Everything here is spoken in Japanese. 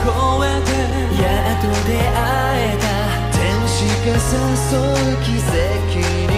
越えてやっと出会えた天使が誘う奇跡の